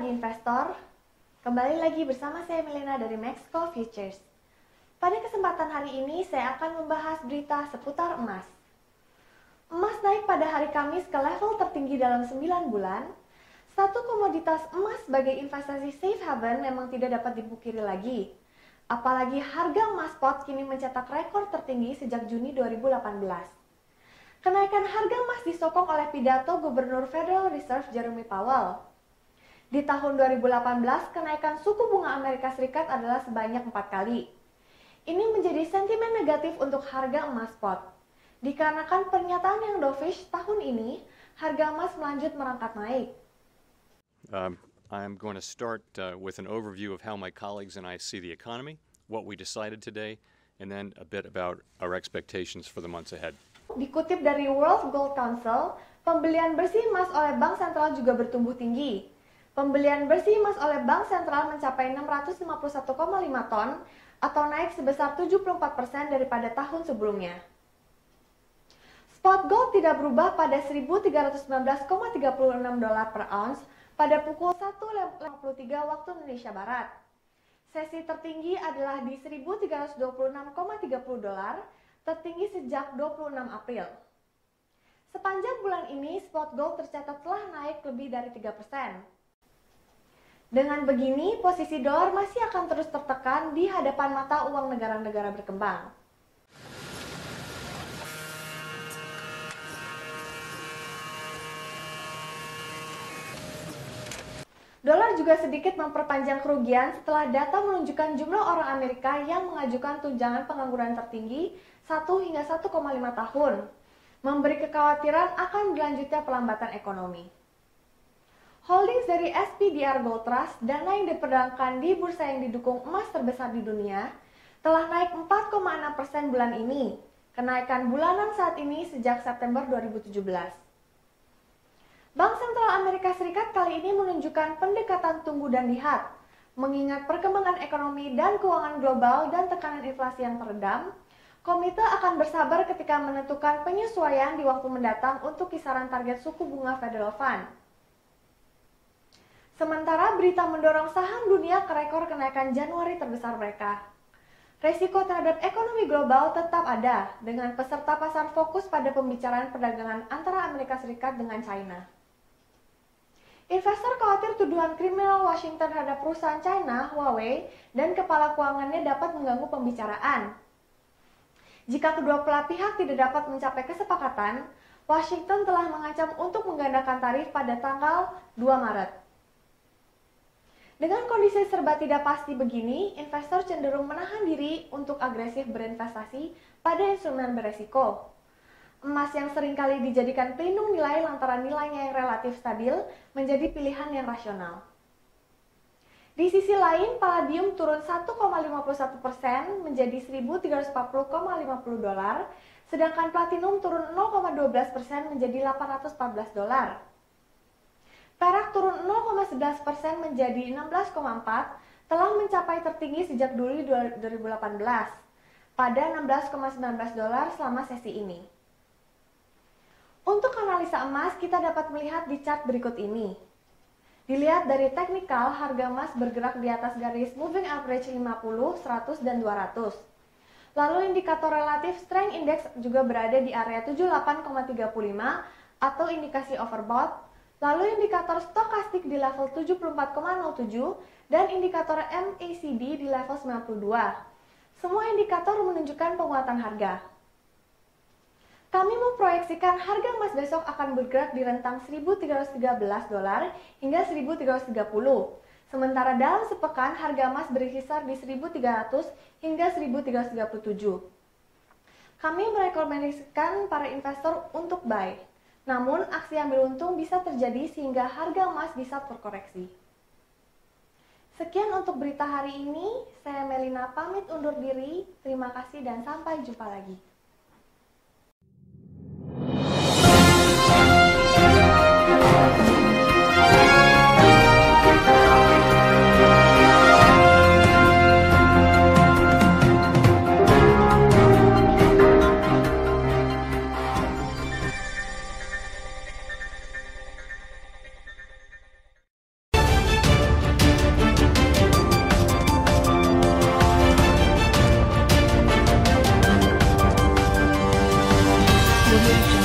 pagi investor, kembali lagi bersama saya Melena dari Maxco Futures. Pada kesempatan hari ini saya akan membahas berita seputar emas. Emas naik pada hari Kamis ke level tertinggi dalam 9 bulan. Satu komoditas emas sebagai investasi safe haven memang tidak dapat dipungkiri lagi. Apalagi harga emas spot kini mencetak rekor tertinggi sejak Juni 2018. Kenaikan harga emas disokong oleh pidato Gubernur Federal Reserve Jerome Powell. Di tahun 2018, kenaikan suku bunga Amerika Serikat adalah sebanyak 4 kali. Ini menjadi sentimen negatif untuk harga emas spot. Dikarenakan pernyataan yang dovish tahun ini, harga emas melanjut merangkak naik. I'm going to start with an overview of how my colleagues and I see the economy, what we decided today, and then a bit about our expectations for the months ahead. Dikutip dari World Gold Council, pembelian bersih emas oleh Bank Sentral juga bertumbuh tinggi. Pembelian bersih emas oleh Bank Sentral mencapai 651,5 ton atau naik sebesar 74% daripada tahun sebelumnya. Spot gold tidak berubah pada 1.319,36 dolar per ounce pada pukul 1.53 waktu Indonesia Barat. Sesi tertinggi adalah di 1.326,30 dolar, tertinggi sejak 26 April. Sepanjang bulan ini, spot gold tercatat telah naik lebih dari 3%. Dengan begini, posisi dolar masih akan terus tertekan di hadapan mata uang negara-negara berkembang. Dolar juga sedikit memperpanjang kerugian setelah data menunjukkan jumlah orang Amerika yang mengajukan tunjangan pengangguran tertinggi 1 hingga 1,5 tahun, memberi kekhawatiran akan berlanjutnya pelambatan ekonomi. Holdings dari SPDR Gold Trust, dana yang diperdagangkan di bursa yang didukung emas terbesar di dunia, telah naik 4,6% bulan ini, kenaikan bulanan saat ini sejak September 2017. Bank Sentral Amerika Serikat kali ini menunjukkan pendekatan tunggu dan lihat, mengingat perkembangan ekonomi dan keuangan global dan tekanan inflasi yang teredam. Komite akan bersabar ketika menentukan penyesuaian di waktu mendatang untuk kisaran target suku bunga Federal Fund. Sementara berita mendorong saham dunia ke rekor kenaikan Januari terbesar mereka. Resiko terhadap ekonomi global tetap ada, dengan peserta pasar fokus pada pembicaraan perdagangan antara Amerika Serikat dengan China. Investor khawatir tuduhan kriminal Washington terhadap perusahaan China, Huawei, dan kepala keuangannya dapat mengganggu pembicaraan. Jika kedua belah pihak tidak dapat mencapai kesepakatan, Washington telah mengancam untuk menggandakan tarif pada tanggal 2 Maret. Dengan kondisi serba tidak pasti begini, investor cenderung menahan diri untuk agresif berinvestasi pada instrumen beresiko. Emas yang seringkali dijadikan pelindung nilai lantaran nilainya yang relatif stabil menjadi pilihan yang rasional. Di sisi lain, palladium turun 1,51% menjadi 1.340,50 dolar, sedangkan platinum turun 0,12% menjadi 814 dolar. Perak turun 0,11% menjadi 16,4, telah mencapai tertinggi sejak Juli 2018, pada 16,19 dolar selama sesi ini. Untuk analisa emas, kita dapat melihat di chart berikut ini. Dilihat dari teknikal, harga emas bergerak di atas garis moving average 50, 100, dan 200. Lalu indikator relatif strength index juga berada di area 78,35 atau indikasi overbought. Lalu indikator stokastik di level 74,07 dan indikator MACD di level 92. Semua indikator menunjukkan penguatan harga. Kami memproyeksikan harga emas besok akan bergerak di rentang 1.313 dolar hingga 1.330. Sementara dalam sepekan harga emas berkisar di 1.300 hingga 1.337. Kami merekomendasikan para investor untuk buy. Namun aksi ambil untung bisa terjadi sehingga harga emas bisa terkoreksi. Sekian untuk berita hari ini. Saya Melina pamit undur diri. Terima kasih dan sampai jumpa lagi. Audio